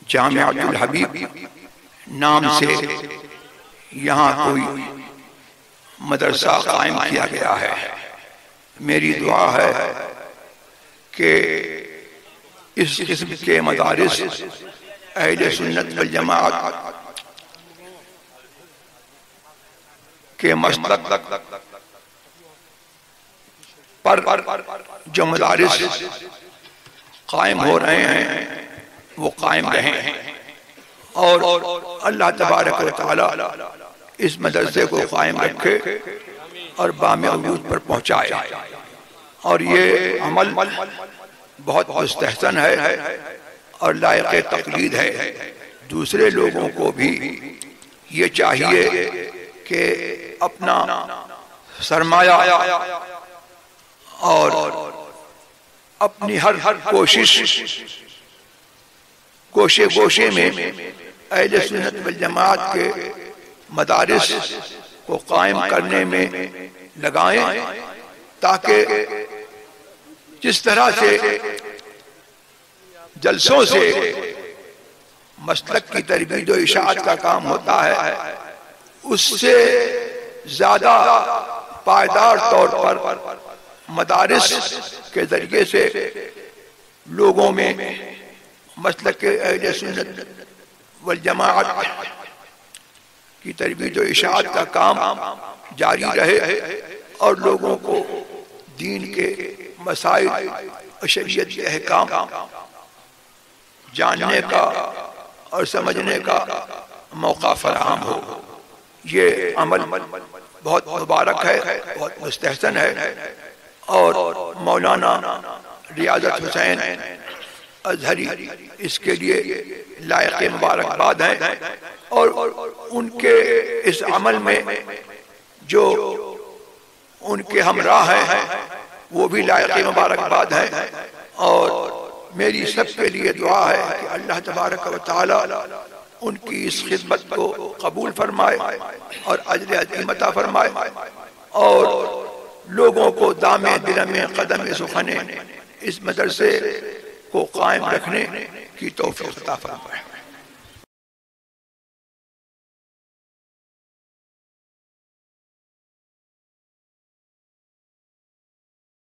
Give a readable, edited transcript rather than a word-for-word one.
جامعۃ الحبیب نام سے یہاں کوئی مدرسہ قائم کیا گیا ہے۔ میری دعا ہے کہ اس قسم کے مدارس اہل سنت والجماعت کے مسلک پر جو مدارس قائم ہو رہے ہیں وہ قائم رہیں، اور اللہ تبارک و تعالی اس مدرسے کو قائم رکھے اور بام وجود پر پہنچائے۔ اور یہ عمل بہت مستحسن ہے اور لائق تقلید ہے۔ دوسرے لوگوں کو بھی یہ چاہیے کہ اپنا سرمایہ اور اپنی ہر کوشے میں اہل سنت والجماعت کے مدارس کو قائم کرنے میں لگائیں، تاکہ جس طرح سے جلسوں سے مسلک کی ترویج و اشاعت کا کام ہوتا ہے، اس سے زیادہ پائیدار طور پر مدارس کے ذریعے سے لوگوں میں مسلک اہل سنت والجماعت کی ترویج و اشاعت کا کام جاری رہے، اور لوگوں کو دین کے مسائل اور شریعت کے احکام جاننے کا اور سمجھنے کا موقع فراہم ہو۔ یہ عمل بہت مبارک ہے، بہت مستحسن ہے، اور مولانا ریاضت حسین ازہری اس کے لیے لائق مبارکباد ہیں، اور ان کے اس عمل میں جو ان کے ہمراہ ہیں وہ بھی لائق مبارکباد ہیں۔ اور میری سب کے لیے دعا ہے کہ اللہ تبارک و تعالی ان کی اس خدمت کو قبول فرمائے اور اجر عظیم عطا فرمائے، اور لوگوں کو دام دلم قدم سخنے اس مدرسے کو قائم رکھنے کی توفیق عطا فرمائے۔